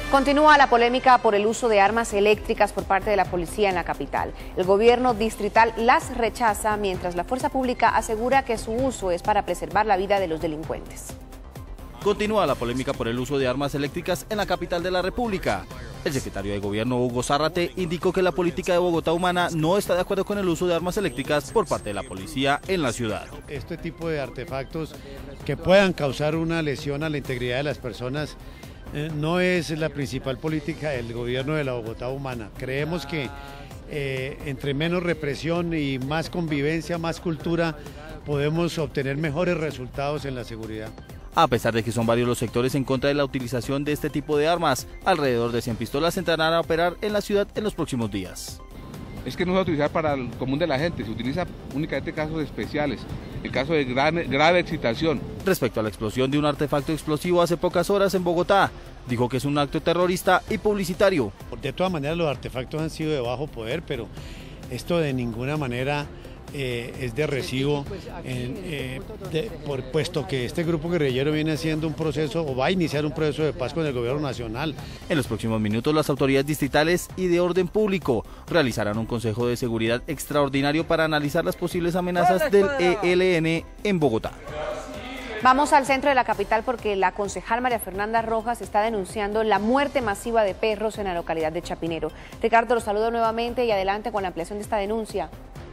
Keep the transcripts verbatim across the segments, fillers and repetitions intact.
Continúa la polémica por el uso de armas eléctricas por parte de la policía en la capital. El gobierno distrital las rechaza, mientras la fuerza pública asegura que su uso es para preservar la vida de los delincuentes. Continúa la polémica por el uso de armas eléctricas en la capital de la República. El secretario de Gobierno, Hugo Zárate, indicó que la política de Bogotá Humana no está de acuerdo con el uso de armas eléctricas por parte de la policía en la ciudad. Este tipo de artefactos que puedan causar una lesión a la integridad de las personas eh, no es la principal política del gobierno de la Bogotá Humana. Creemos que eh, entre menos represión y más convivencia, más cultura, podemos obtener mejores resultados en la seguridad. A pesar de que son varios los sectores en contra de la utilización de este tipo de armas, alrededor de cien pistolas entrarán a operar en la ciudad en los próximos días. Es que no se va a utilizar para el común de la gente, se utiliza únicamente en casos especiales, en caso de grave, grave excitación. Respecto a la explosión de un artefacto explosivo hace pocas horas en Bogotá, dijo que es un acto terrorista y publicitario. De todas maneras los artefactos han sido de bajo poder, pero esto de ninguna manera Eh, es de recibo, en, eh, de, por, puesto que este grupo guerrillero viene haciendo un proceso o va a iniciar un proceso de paz con el gobierno nacional. En los próximos minutos las autoridades distritales y de orden público realizarán un consejo de seguridad extraordinario para analizar las posibles amenazas del E L N en Bogotá. Vamos al centro de la capital porque la concejal María Fernanda Rojas está denunciando la muerte masiva de perros en la localidad de Chapinero. Ricardo, los saludo nuevamente y adelante con la ampliación de esta denuncia.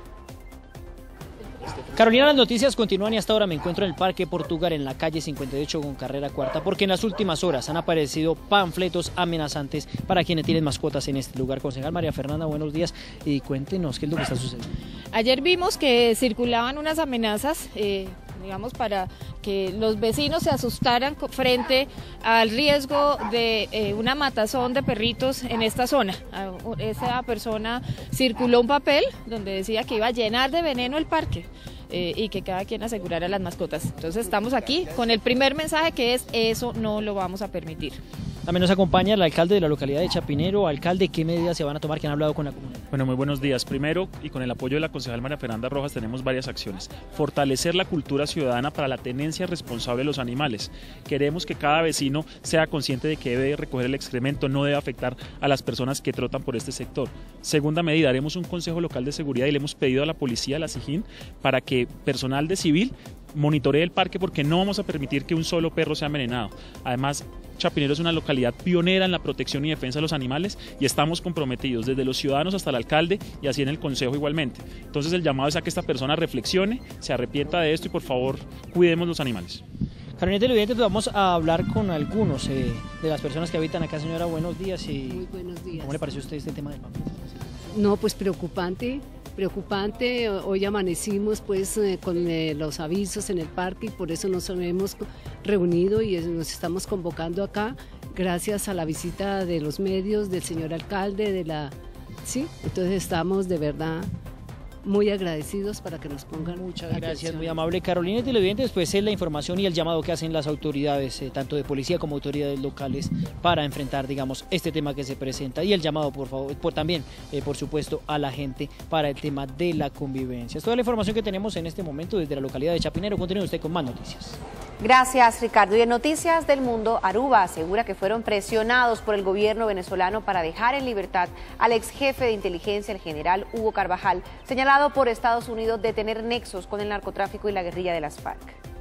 Carolina, las noticias continúan y hasta ahora me encuentro en el Parque Portugal, en la calle cincuenta y ocho con carrera cuarta, porque en las últimas horas han aparecido panfletos amenazantes para quienes tienen mascotas en este lugar. Concejal María Fernanda, buenos días y cuéntenos qué es lo que está sucediendo. Ayer vimos que circulaban unas amenazas, eh, digamos, para que los vecinos se asustaran frente al riesgo de eh, una matazón de perritos en esta zona. Esa persona circuló un papel donde decía que iba a llenar de veneno el parque. Eh, y que cada quien asegurara las mascotas. Entonces estamos aquí con el primer mensaje, que es: eso no lo vamos a permitir. También nos acompaña el alcalde de la localidad de Chapinero. Alcalde, ¿qué medidas se van a tomar? ¿Que han hablado con la comunidad? Bueno, muy buenos días. Primero, y con el apoyo de la concejal María Fernanda Rojas, tenemos varias acciones. Fortalecer la cultura ciudadana para la tenencia responsable de los animales. Queremos que cada vecino sea consciente de que debe recoger el excremento, no debe afectar a las personas que trotan por este sector. Segunda medida, haremos un consejo local de seguridad y le hemos pedido a la policía, a la SIJIN, para que personal de civil monitoree el parque, porque no vamos a permitir que un solo perro sea envenenado. Además, Chapinero es una localidad pionera en la protección y defensa de los animales y estamos comprometidos desde los ciudadanos hasta el alcalde y así en el consejo igualmente. Entonces el llamado es a que esta persona reflexione, se arrepienta de esto y por favor cuidemos los animales. Carolina Televidentes, vamos a hablar con algunos eh, de las personas que habitan acá. Señora, buenos días. Y Muy buenos días. ¿Cómo le pareció a usted este tema del papel? No, pues preocupante. Preocupante, hoy amanecimos pues eh, con eh, los avisos en el parque y por eso nos hemos reunido y nos estamos convocando acá gracias a la visita de los medios, del señor alcalde, de la... Sí, entonces estamos de verdad muy agradecidos para que nos pongan. Muchas gracias, atención. Muy amable. Carolina Televidentes, pues es la información y el llamado que hacen las autoridades, eh, tanto de policía como autoridades locales, para enfrentar, digamos, este tema que se presenta y el llamado, por favor, por también, eh, por supuesto, a la gente para el tema de la convivencia. Es toda la información que tenemos en este momento desde la localidad de Chapinero. Continúe usted con más noticias. Gracias, Ricardo. Y en Noticias del Mundo, Aruba asegura que fueron presionados por el gobierno venezolano para dejar en libertad al ex jefe de inteligencia, el general Hugo Carvajal, señalado por Estados Unidos de tener nexos con el narcotráfico y la guerrilla de las FARC.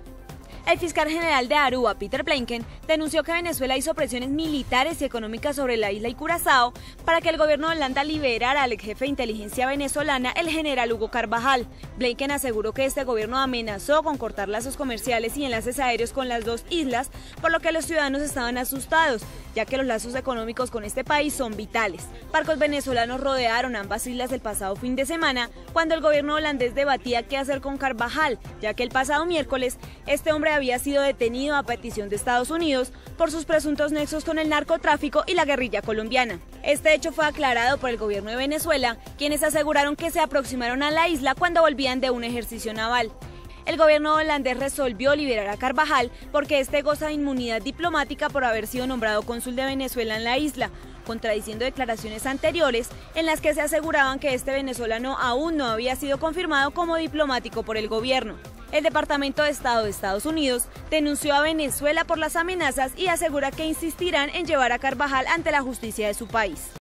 El fiscal general de Aruba, Peter Blinken, denunció que Venezuela hizo presiones militares y económicas sobre la isla y Curazao para que el gobierno de Holanda liberara al ex jefe de inteligencia venezolana, el general Hugo Carvajal. Blinken aseguró que este gobierno amenazó con cortar lazos comerciales y enlaces aéreos con las dos islas, por lo que los ciudadanos estaban asustados, ya que los lazos económicos con este país son vitales. Barcos venezolanos rodearon ambas islas el pasado fin de semana, cuando el gobierno holandés debatía qué hacer con Carvajal, ya que el pasado miércoles este hombre había sido detenido a petición de Estados Unidos por sus presuntos nexos con el narcotráfico y la guerrilla colombiana. Este hecho fue aclarado por el gobierno de Venezuela, quienes aseguraron que se aproximaron a la isla cuando volvían de un ejercicio naval. El gobierno holandés resolvió liberar a Carvajal porque este goza de inmunidad diplomática por haber sido nombrado cónsul de Venezuela en la isla, contradiciendo declaraciones anteriores en las que se aseguraban que este venezolano aún no había sido confirmado como diplomático por el gobierno. El Departamento de Estado de Estados Unidos denunció a Venezuela por las amenazas y asegura que insistirán en llevar a Carvajal ante la justicia de su país.